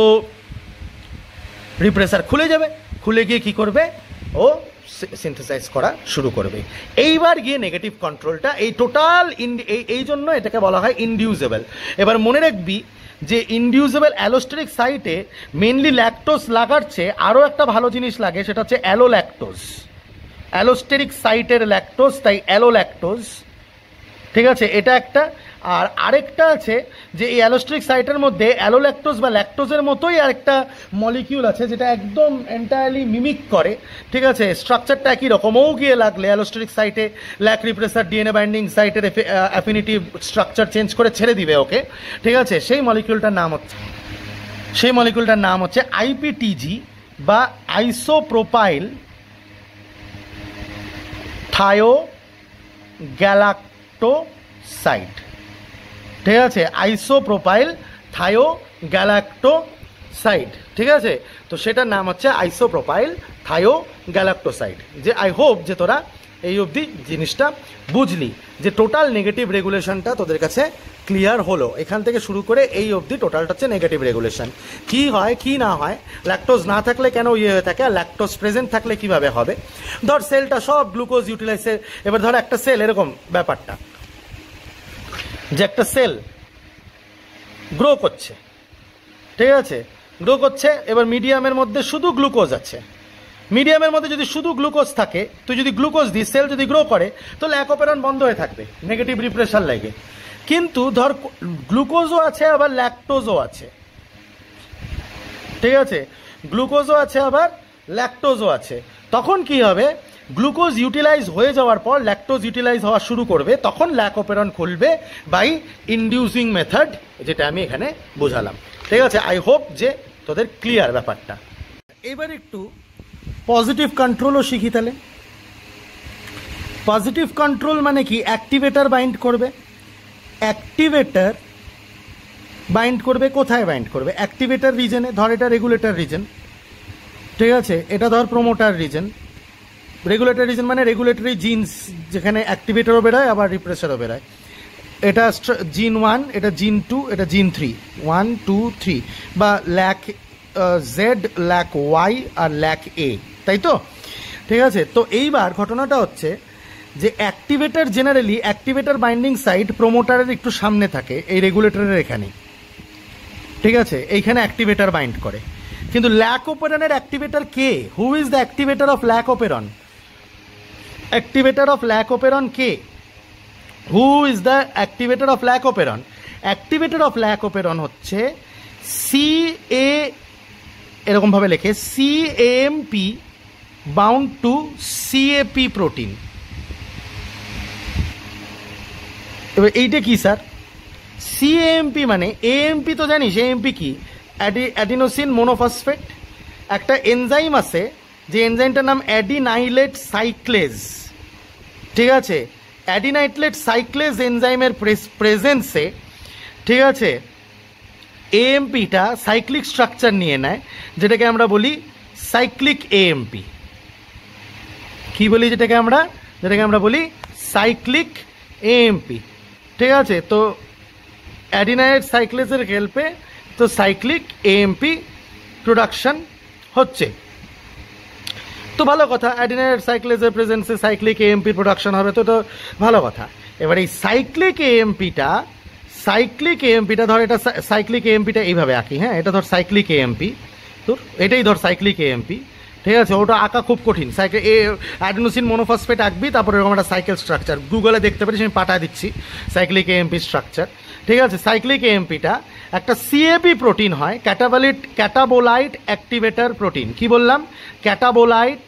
রিপ্রেসার খুলে যাবে, খুলে গিয়ে কী করবে, ও সিনথেসাইজ করা শুরু করবে। এইবার গিয়ে নেগেটিভ কন্ট্রোলটা এই টোটাল এই জন্য এটাকে বলা হয় ইনডিউসেবল। এবার মনে রাখবি যে ইনডিউসেবল অ্যালোস্টেরিক সাইটে মেনলি ল্যাকটোজ লাগাচ্ছে, আরও একটা ভালো জিনিস লাগে, সেটা হচ্ছে অ্যালোল্যাকটোজ। অ্যালোস্টেরিক সাইটের ল্যাকটোজ, তাই অ্যালোল্যাকটোজ, ঠিক আছে, এটা একটা। আর আরেকটা আছে যে এই অ্যালোস্টেরিক সাইটের মধ্যে অ্যালোল্যাকটোজ বা ল্যাকটোজের মতোই আরেকটা মলিকিউল আছে যেটা একদম এন্টায়ারলি মিমিক করে, ঠিক আছে, স্ট্রাকচারটা একই রকমও গিয়ে লাগলে অ্যালোস্টেরিক সাইটে ল্যাক রিপ্রেসার ডিএনএ বাইন্ডিং সাইটের অ্যাফিনিটি স্ট্রাকচার চেঞ্জ করে ছেড়ে দিবে ওকে, ঠিক আছে। সেই মলিকিউলটার নাম হচ্ছে আইপিটিজি বা আইসোপ্রোপাইল থায়োগ্যালাক্টোসাইড, ঠিক আছে, আইসোপ্রোপাইল থায়োগ্যালাক্টোসাইড, ঠিক আছে। তো সেটার নাম হচ্ছে আইসোপ্রোপাইল থায়োগ্যালাক্টোসাইড। যে আই হোপ যে তোরা এই অবধি জিনিসটা বুঝলি, যে টোটাল নেগেটিভ রেগুলেশনটা তোদের কাছে ক্লিয়ার হলো। এখান থেকে শুরু করে এই অবধি টোটালটা হচ্ছে নেগেটিভ রেগুলেশন, কি হয় কি না হয়, ল্যাকটোজ না থাকলে কেন হয়ে থাকে, আর ল্যাকটোজ প্রেজেন্ট থাকলে কিভাবে হবে। ধর সেলটা সব গ্লুকোজ ইউটিলাইজ, এবার ধর একটা সেল এরকম ব্যাপারটা যে একটা সেল গ্রো করছে, ঠিক আছে, গ্রো করছে, এবার মিডিয়ামের মধ্যে শুধু গ্লুকোজ আছে, মিডিয়ামের মধ্যে যদি শুধু গ্লুকোজ থাকে, তুই যদি গ্লুকোজ দিস, সেল যদি গ্রো করে তো ল্যাক অপেরন বন্ধ হয়ে থাকবে, নেগেটিভ রিপ্রেশার লাগে। কিন্তু ধর গ্লুকোজও আছে আবার ল্যাকটোজও আছে, ঠিক আছে, গ্লুকোজও আছে আবার ল্যাকটোজও আছে, তখন কি হবে, গ্লুকোজ ইউটিলাইজ হয়ে যাওয়ার পর ল্যাকটোজ ইউটিলাইজ হওয়া শুরু করবে, তখন ল্যাক অপেরন খুলবে বাই ইনডিউসিং মেথড, যেটা আমি এখানে বোঝালাম, ঠিক আছে। আই হোপ যে তোদের ক্লিয়ার ব্যাপারটা। এবার একটু পজিটিভ কন্ট্রোলও শিখি। তাহলে পজিটিভ কন্ট্রোল মানে কি, অ্যাক্টিভেটার বাইন্ড করবে, অ্যাক্টিভেটার বাইন্ড করবে, কোথায় বাইন্ড করবে, অ্যাক্টিভেটার রিজনে, ধর এটা রেগুলেটর রিজন, ঠিক আছে, এটা ধর প্রোমোটার রিজন। রেগুলেটরি রিজন মানে রেগুলেটরি জিনস, যেখানে অ্যাক্টিভেটরও বেরোয় আবার রিপ্রেসারও বেরোয়। এটা জিন 1, এটা জিন 2, এটা জিন 3, 1 2 3, বা ল্যাক জেড, ল্যাক ওয়াই আর ল্যাক এ, তাই তো? ঠিক আছে, তো এইবার ঘটনাটা হচ্ছে যে activator generally activator binding site প্রোমোটারের একটু সামনে থাকে, এই রেগুলেটরের এখানে। ঠিক আছে, এইখানে অ্যাক্টিভেটার বাইন্ড করে। কিন্তু ল্যাক ওপেরনের অ্যাক্টিভেটার কে? Who is the activator of lac operon? Activator of lac operon কে? Who is the activator of lac operon? Activator of lac operon হচ্ছে সি এ, এরকমভাবে লেখে CAMP bound to CAP protein. এবার এইটা কি স্যার? CAMP মানে AMP তো জানিস, AMP কি? Adenosine monophosphate. একটা এনজাইম আছে যে এনজাইমটার নাম অ্যাডিনাইলেট সাইক্লেজ। ঠিক আছে, অ্যাডিনাইলেট সাইক্লেজ এনজাইমের প্রেজেন্সে, ঠিক আছে, AMPটা সাইক্লিক স্ট্রাকচার নিয়ে নেয়, যেটাকে আমরা বলি সাইক্লিক AMP। কি বলি যেটাকে আমরা বলি সাইক্লিক AMP। ঠিক আছে, তো অ্যাডিনাইলেট সাইক্লেজের হেল্পে তো সাইক্লিক AMP প্রোডাকশন হচ্ছে। তো ভালো কথা, অ্যাডিনাইলেট সাইক্লেজের প্রেজেন্সে সাইক্লিক AMP প্রোডাকশন হবে, তো তো ভালো কথা। এবার এই সাইক্লিক AMPটা ধর, এটা সাইক্লিক AMPটা এইভাবে আঁকি, হ্যাঁ, এটা ধর সাইক্লিক AMP, তোর এটাই ধর সাইক্লিক AMP। ঠিক আছে, ওটা আঁকা খুব কঠিন। অ্যাডিনোসিন মোনোফসফেট আঁকবি, তারপরে এরকম একটা সাইকেল স্ট্রাকচার গুগলে দেখতে পারিস, আমি পাঠিয়ে দিচ্ছি সাইক্লিক AMP স্ট্রাকচার। ঠিক আছে, সাইক্লিক AMPটা একটা CAP প্রোটিন হয়, ক্যাটাবোলাইট অ্যাক্টিভেটর প্রোটিন। কি বললাম? Catabolite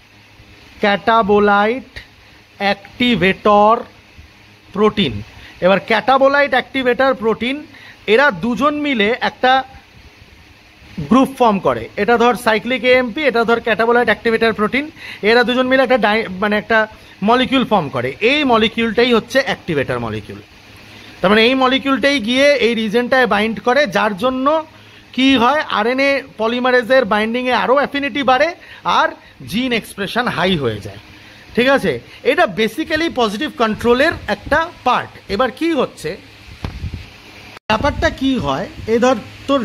activator protein. এবার ক্যাটাবোলাইট অ্যাক্টিভেটর প্রোটিন, এরা দুজন মিলে একটা গ্রুপ ফর্ম করে। এটা ধর সাইক্লিক AMP, এটা ধর ক্যাটাবোলাইট অ্যাক্টিভেটর প্রোটিন, এরা দুজন মিলে একটা একটা মলিকিউল ফর্ম করে। এই মলিকিউলটাই হচ্ছে অ্যাক্টিভেটর মলিকিউল। তার মানে এই মলিকিউলটাই গিয়ে এই রিজনটায় বাইন্ড করে, যার জন্য কি হয়, RNA পলিমারেজের বাইন্ডিংয়ে আরও অ্যাফিনিটি বাড়ে আর জিন এক্সপ্রেশন হাই হয়ে যায়। ঠিক আছে, এটা বেসিক্যালি পজিটিভ কন্ট্রোলের একটা পার্ট। এবার কি হচ্ছে, ব্যাপারটা কি হয়, এই ধর তোর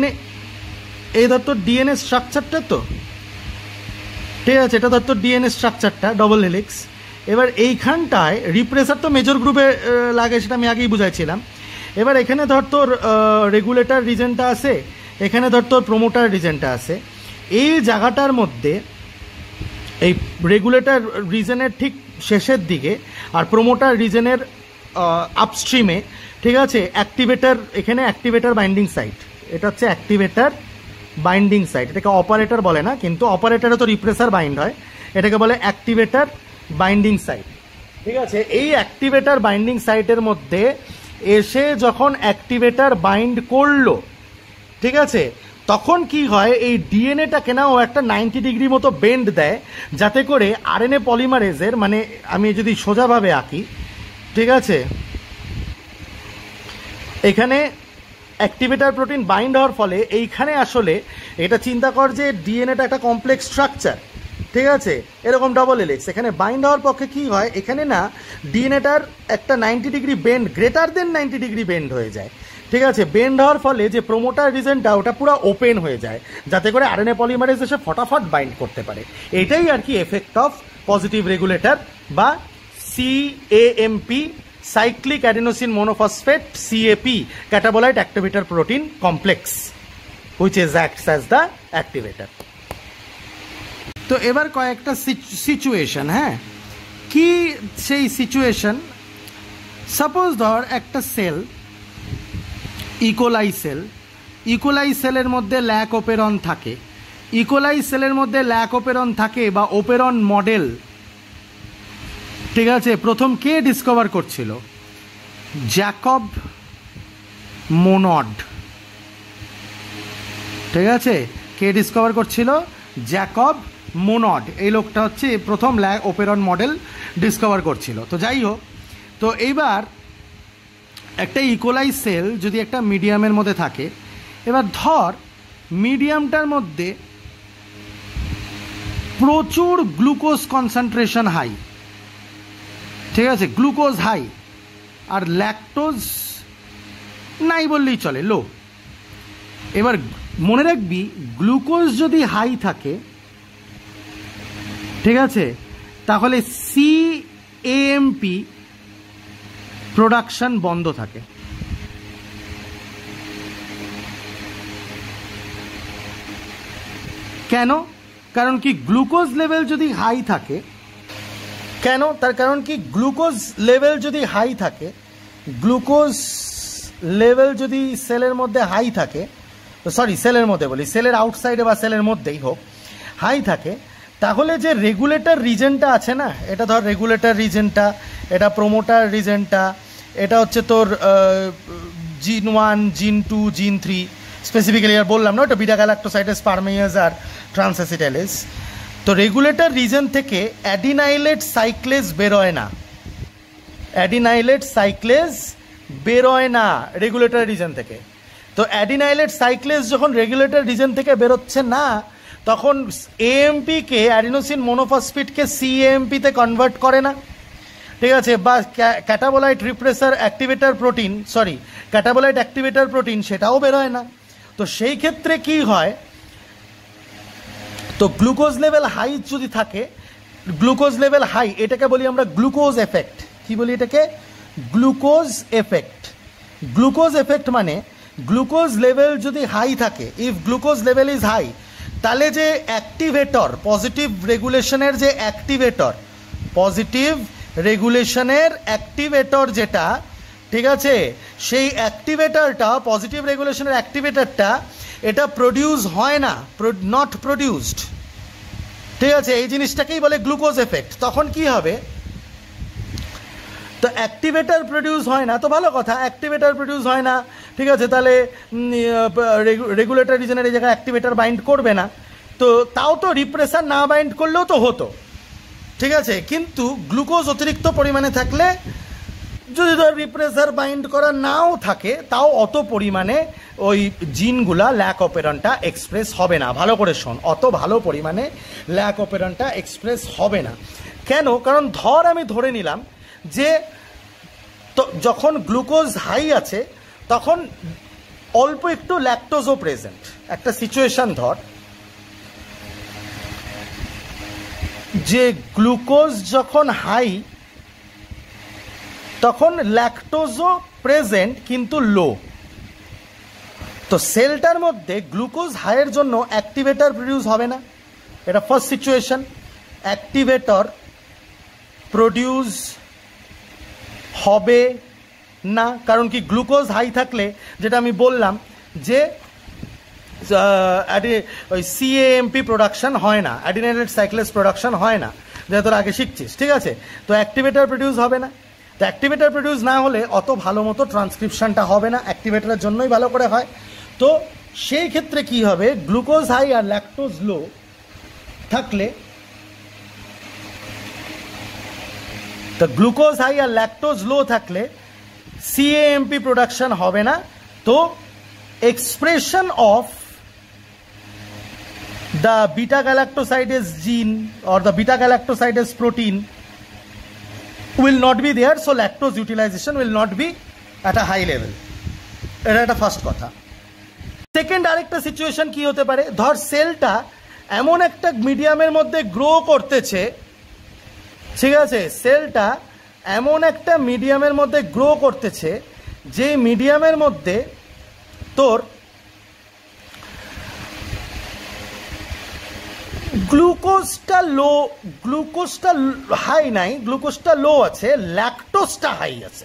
ডিএনএ স্ট্রাকচারটা, তো ঠিক আছে, এটা ধর তোর ডিএনএ স্ট্রাকচারটা ডবল হেলিক্স। এবার এইখানটায় রিপ্রেসার তো মেজর গ্রুপে লাগে, সেটা আমি আগেই বুঝাইছিলাম। এবার এখানে ধর তোর রেগুলেটর রিজনটা আছে, এখানে ধর তোর প্রোমোটার রিজনটা আছে। এই জায়গাটার মধ্যে এই রেগুলেটর রিজনের ঠিক শেষের দিকে আর প্রোমোটার রিজনের আপস্ট্রিমে, ঠিক আছে, অ্যাক্টিভেটর, এখানে অ্যাক্টিভেটর বাইন্ডিং সাইট, এটা হচ্ছে অ্যাক্টিভেটর বাইন্ডিং সাইট। এটাকে অপারেটর বলে না, কিন্তু অপারেটরে তো রিপ্রেসার বাইন্ড হয়, এটাকে বলে অ্যাক্টিভেটর বাইন্ডিং সাইট। ঠিক আছে, এই অ্যাক্টিভেটর বাইন্ডিং সাইটের মধ্যে এসে যখন অ্যাক্টিভেটর বাইন্ড করলো, ঠিক আছে, তখন কি হয়, এই ডিএনএটাকে না ও একটা 90 ডিগ্রি মতো বেন্ড দেয়, যাতে করে RNA পলিমারেজের, মানে আমি যদি সোজাভাবে আঁকি, ঠিক আছে, এখানে অ্যাক্টিভেটর প্রোটিন বাইন্ড হওয়ার ফলে এইখানে আসলে এটা চিন্তা কর যে ডিএনএটা একটা কমপ্লেক্স স্ট্রাকচার, ঠিক আছে, এরকম ডবল হেলিক্স। এখানে বাইন্ড হওয়ার পক্ষে কি হয়, এখানে না ডিএনএটার একটা 90 degree bend, greater than 90 degree bend হয়ে যায়। ঠিক আছে, বেন্ড হওয়ার ফলে যে প্রোমোটার রিজনটা ওটা পুরো ওপেন হয়ে যায়, যাতে করে RNA পলিমারেজ এসে ফটাফট বাইন্ড করতে পারে। এটাই আর কি এফেক্ট অফ পজিটিভ রেগুলেটর বা CAMP, cyclic adenosine monophosphate, CAP, catabolite activator protein complex, which is acts as the activator. তো এবার কয়েকটা সিচুয়েশন, হ্যাঁ, কি সেই সিচুয়েশন? সাপোজ ধর একটা সেল, ইকোলাই সেলের মধ্যে ল্যাক ওপেরন থাকে, ইকোলাই সেলের মধ্যে ল্যাক ওপেরন থাকে বা ওপেরন মডেল, ঠিক আছে, প্রথম কে ডিসকভার করছিল? জ্যাকব মোনড। ঠিক আছে, কে ডিসকভার করছিল? জ্যাকব মোনড। এই লোকটা হচ্ছে প্রথম ল্যাক ওপেরন মডেল ডিসকভার করছিল। তো যাই হোক, তো এইবার একটা ইকোলাই সেল যদি একটা মিডিয়ামের মধ্যে থাকে, এবার ধর মিডিয়ামটার মধ্যে প্রচুর গ্লুকোজ কনসেন্ট্রেশন হাই, ঠিক আছে, গ্লুকোজ হাই, আর ল্যাকটোজ নাই বললেই চলে, লো। এবার মনে রাখবি গ্লুকোজ যদি হাই থাকে, ঠিক আছে, তাহলে সিএএমপি প্রোডাকশন বন্ধ থাকে। কেন? কারণ কি গ্লুকোজ লেভেল যদি হাই থাকে, কেন তার কারণ কি গ্লুকোজ লেভেল যদি হাই থাকে, গ্লুকোজ লেভেল যদি সেলের মধ্যে হাই থাকে, সরি সেলের মধ্যে বলি, সেলের আউটসাইডে বা সেলের মধ্যেই হোক, হাই থাকে, তাহলে যে রেগুলেটর রিজনটা আছে না, এটা ধর রেগুলেটর রিজনটা, এটা প্রোমোটার রিজনটা, এটা হচ্ছে তোর জিন 1, জিন 2, জিন 3 স্পেসিফিক্যালি আর বললাম না, ওটা বিটা গ্যালাক্টোসাইডেস, পারমেয়াজ আর ট্রান্সঅ্যাসিটাইলেস। তো রেগুলেটর রিজন থেকে অ্যাডিনাইলেট সাইক্লেজ বেরোয় না, অ্যাডিনাইলেট সাইক্লেজ বেরোয় না রেগুলেটর রিজন থেকে। তো অ্যাডিনাইলেট সাইক্লেজ যখন রেগুলেটর রিজন থেকে বেরোচ্ছে না, তখন এএমপিকে, অ্যাডিনোসিন মোনোফসফেটকে সিএএমপিতে কনভার্ট করে না, ঠিক আছে, বা catabolite repressor activator protein, sorry catabolite activator protein, সেটাও বেরোয় না। তো সেই ক্ষেত্রে কি হয়, তো গ্লুকোজ লেভেল হাই যদি থাকে, গ্লুকোজ লেভেল হাই, এটাকে বলি আমরা গ্লুকোজ এফেক্ট। কি বলি এটাকে? Glucose effect. গ্লুকোজ এফেক্ট মানে গ্লুকোজ লেভেল যদি হাই থাকে, if glucose level is high, তাহলে যে অ্যাক্টিভেটর, পজিটিভ রেগুলেশনের যে অ্যাক্টিভেটর, পজিটিভ রেগুলেশনের অ্যাক্টিভেটর যেটা, ঠিক আছে, সেই অ্যাক্টিভেটরটা, পজিটিভ রেগুলেশনের অ্যাক্টিভেটরটা, এটা প্রডিউস হয় না, নট প্রডিউসড, ঠিক আছে, এই জিনিসটাকেই বলে গ্লুকোজ এফেক্ট। তখন কি হবে, তো অ্যাক্টিভেটর প্রডিউস হয় না, তো ভালো কথা, অ্যাক্টিভেটর প্রডিউস হয় না, ঠিক আছে, তাহলে রেগুলেটর রিজনের এই জায়গায় অ্যাক্টিভেটর বাইন্ড করবে না, তো তাও তো রিপ্রেসার না বাইন্ড করলেও তো হতো, ঠিক আছে, কিন্তু গ্লুকোজ অতিরিক্ত পরিমাণে থাকলে, যদি ধর রিপ্রেসার বাইন্ড করা নাও থাকে, তাও অত পরিমাণে ওই জিনগুলা ল্যাক অপেরনটা এক্সপ্রেস হবে না। ভালো করে শোন, অত ভালো পরিমাণে ল্যাক অপেরনটা এক্সপ্রেস হবে না। কেন? কারণ ধর আমি ধরে নিলাম যে তো যখন গ্লুকোজ হাই আছে, তখন অল্প একটু ল্যাকটোজও প্রেজেন্ট। একটা সিচুয়েশন ধর যে গ্লুকোজ যখন হাই, তখন ল্যাকটোজও প্রেজেন্ট কিন্তু লো। তো সেলটার মধ্যে গ্লুকোজ হাইয়ের জন্য অ্যাক্টিভেটর প্রডিউস হবে না, এটা ফার্স্ট সিচুয়েশন। অ্যাক্টিভেটর প্রডিউস হবে না, কারণ কি গ্লুকোজ হাই থাকলে, যেটা আমি বললাম যে ওই সিএএমপি প্রোডাকশন হয় না, অ্যাডিনাইলেট সাইক্লেজ প্রোডাকশন হয় না, যেটা তোরা আগে শিখছিস, ঠিক আছে। তো অ্যাক্টিভেটর প্রডিউস হবে না, তো অ্যাক্টিভেটর প্রডিউস না হলে অত ভালো মতো ট্রান্সক্রিপশনটা হবে না, অ্যাক্টিভেটরের জন্যই ভালো করে হয়। তো সেই ক্ষেত্রে কি হবে, গ্লুকোজ হাই আর ল্যাকটোজ লো থাকলে, তো গ্লুকোজ হাই আর ল্যাকটোজ লো থাকলে সিএএমপি প্রোডাকশন হবে না। তো expression of the beta galactosidase gene or the beta galactosidase protein will not be there, so lactose utilization will not be at a high level. এটা একটা ফার্স্ট কথা। সেকেন্ড আরেকটা সিচুয়েশন কি হতে পারে, ধর সেলটা এমন একটা মিডিয়ামের মধ্যে গ্রো করতেছে, ঠিক আছে, সেলটা এমন একটা মিডিয়ামের মধ্যে গ্রো করতেছে, যে মিডিয়ামের মধ্যে তোর গ্লুকোজটা লো, গ্লুকোজটা হাই নাই, গ্লুকোজটা লো আছে, ল্যাকটোজটা হাই আছে।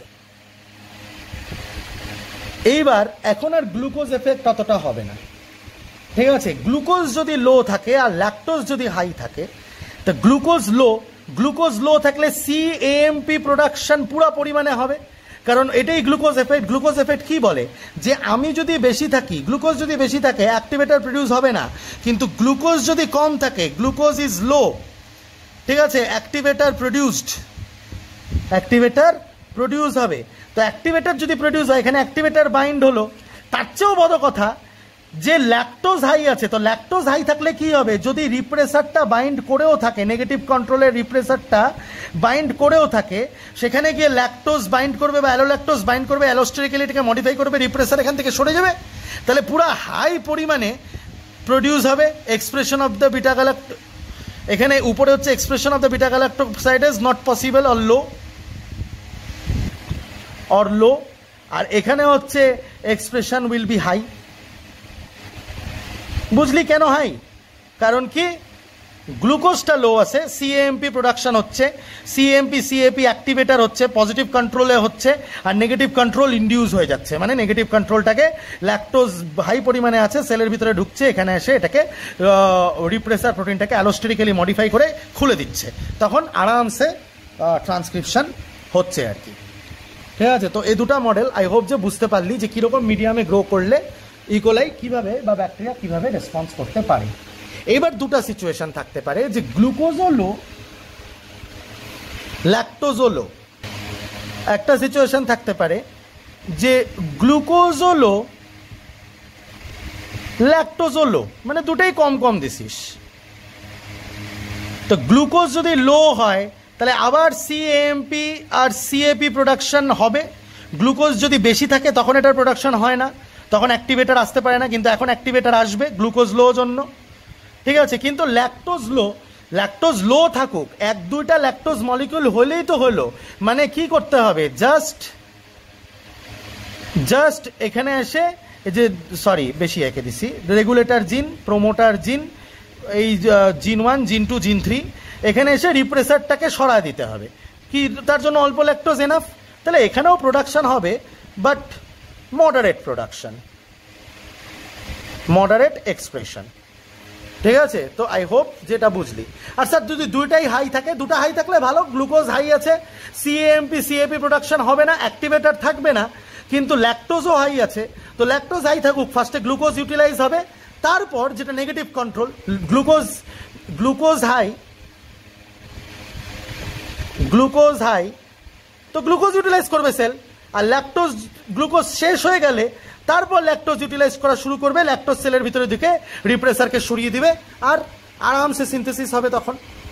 এইবার এখন আর গ্লুকোজ এফেক্ট ততটা হবে না, ঠিক আছে। গ্লুকোজ যদি লো থাকে আর ল্যাকটোজ যদি হাই থাকে, তো গ্লুকোজ লো থাকলে সিএএমপি প্রোডাকশন পুরো পরিমাণে হবে, কারণ এটাই গ্লুকোজ এফেক্ট। গ্লুকোজ এফেক্ট কি বলে, যে আমি যদি বেশি থাকি, গ্লুকোজ যদি বেশি থাকে অ্যাক্টিভেটর প্রডিউস হবে না, কিন্তু গ্লুকোজ যদি কম থাকে, গ্লুকোজ ইজ লো, ঠিক আছে, অ্যাক্টিভেটর প্রডিউস হবে। তো অ্যাক্টিভেটর যদি প্রডিউস হয়, এখানে অ্যাক্টিভেটর বাইন্ড হলো। তার চেয়েও বড় কথা যে ল্যাকটোজ হাই আছে, তো ল্যাকটোজ হাই থাকলে কি হবে, যদি রিপ্রেসারটা বাইন্ড করেও থাকে, নেগেটিভ কন্ট্রোলের রিপ্রেসারটা বাইন্ড করেও থাকে, সেখানে গিয়ে ল্যাকটোজ বাইন্ড করবে বা অ্যালোল্যাকটোজ বাইন্ড করবে, অ্যালোস্টেরিক্যালি এটাকে মডিফাই করবে, রিপ্রেসার এখান থেকে সরে যাবে, তাহলে পুরো হাই পরিমাণে প্রডিউস হবে expression of the beta galacto, এখানে উপরে হচ্ছে expression of the beta galactosidase not possible or low, আর এখানে হচ্ছে এক্সপ্রেশন উইল বি হাই। বুঝলি কেন হাই? কারণ কি গ্লুকোজটা লো আছে, সিএএমপি প্রোডাকশন হচ্ছে, সিএমপি সিএপি অ্যাক্টিভেটার হচ্ছে, পজিটিভ কন্ট্রোলে হচ্ছে, আর নেগেটিভ কন্ট্রোল ইন্ডিউস হয়ে যাচ্ছে, মানে নেগেটিভ কন্ট্রোলটাকে ল্যাকটোজ হাই পরিমাণে আছে সেলের ভিতরে ঢুকছে, এখানে এসে এটাকে রিপ্রেসার প্রোটিনটাকে অ্যালোস্টেরিক্যালি মডিফাই করে খুলে দিচ্ছে, তখন আরামসে ট্রান্সক্রিপশন হচ্ছে আর কি। ঠিক আছে, তো এই দুটা মডেল আই হোপ যে বুঝতে পারলি যে কীরকম মিডিয়ামে গ্রো করলে ইকোলাই কিভাবে বা ব্যাকটেরিয়া কিভাবে রেসপন্স করতে পারে। এবার দুটা সিচুয়েশন থাকতে পারে যে গ্লুকোজও লো, ল্যাকটোজও লো। একটা সিচুয়েশন থাকতে পারে যে গ্লুকোজও লো, ল্যাকটোজও লো, মানে দুটোই কম কম দিছিস। তো গ্লুকোজ যদি লো হয় তাহলে আবার সিএএমপি আর সিএপি প্রোডাকশন হবে। গ্লুকোজ যদি বেশি থাকে তখন এটার প্রোডাকশন হয় না, তখন অ্যাক্টিভেটার আসতে পারে না, কিন্তু এখন অ্যাক্টিভেটার আসবে গ্লুকোজ লো জন্য। ঠিক আছে, কিন্তু ল্যাকটোজ লো থাকুক, এক দুইটা ল্যাকটোজ মলিকিউল হলেই তো হলো, মানে কি করতে হবে, জাস্ট এখানে এসে এই যে বেশি এঁকে দিছি, রেগুলেটর জিন, প্রোমোটার জিন, এই জিন 1 জিন 2 জিন 3, এখানে এসে রিপ্রেসারটাকে সরা দিতে হবে, কি তার জন্য অল্প ল্যাকটোজ এনাফ। তাহলে এখানেও প্রোডাকশন হবে, but moderate production, moderate expression. ঠিক আছে, তো আই হোপ যেটা বুঝলি। আর স্যার যদি দুইটাই হাই থাকে, দুটা হাই থাকলে ভালো, গ্লুকোজ হাই আছে, সিএএমপি সিএপি প্রোডাকশন হবে না, অ্যাক্টিভেটার থাকবে না, কিন্তু ল্যাকটোজও হাই আছে, তো ল্যাকটোজ হাই থাকুক, ফার্স্টে গ্লুকোজ ইউটিলাইজ হবে, তারপর যেটা নেগেটিভ কন্ট্রোল, গ্লুকোজ হাই, তো গ্লুকোজ ইউটিলাইজ করবে সেল, আর গ্লুকোজ শেষ হয়ে গেলে তারপর ল্যাকটোজ ইউটিলাইজ করা শুরু করবে, ল্যাকটোজ সেলের ভিতরে ঢুকে রিপ্রেসারকে সরিয়ে দিবে, আর আরামসে সিনথেসিস হবে তখন।